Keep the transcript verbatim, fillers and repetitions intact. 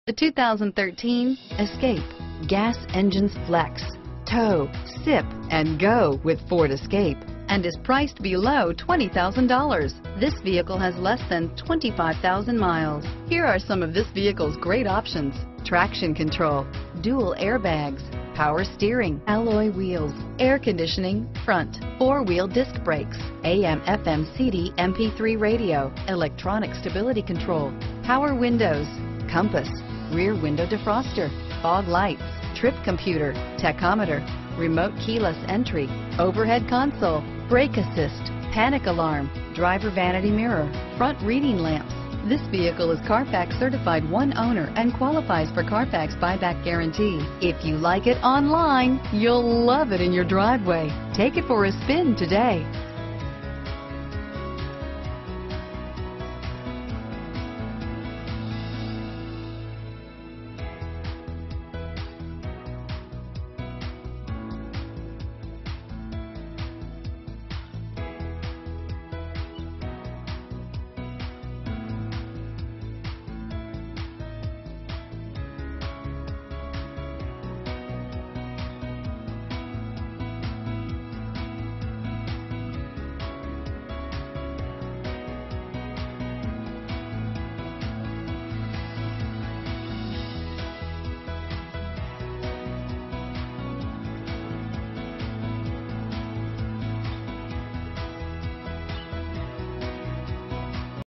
The two thousand thirteen Escape. Gas engines flex, tow, sip, and go with Ford Escape, and is priced below twenty thousand dollars. This vehicle has less than twenty-five thousand miles. Here are some of this vehicle's great options: traction control, dual airbags, power steering, alloy wheels, air conditioning, front, four-wheel disc brakes, A M F M C D M P three radio, electronic stability control, power windows, compass, rear window defroster, fog lights, trip computer, tachometer, remote keyless entry, overhead console, brake assist, panic alarm, driver vanity mirror, front reading lamps. This vehicle is CARFAX certified one owner and qualifies for CARFAX buyback guarantee. If you like it online, you'll love it in your driveway. Take it for a spin today.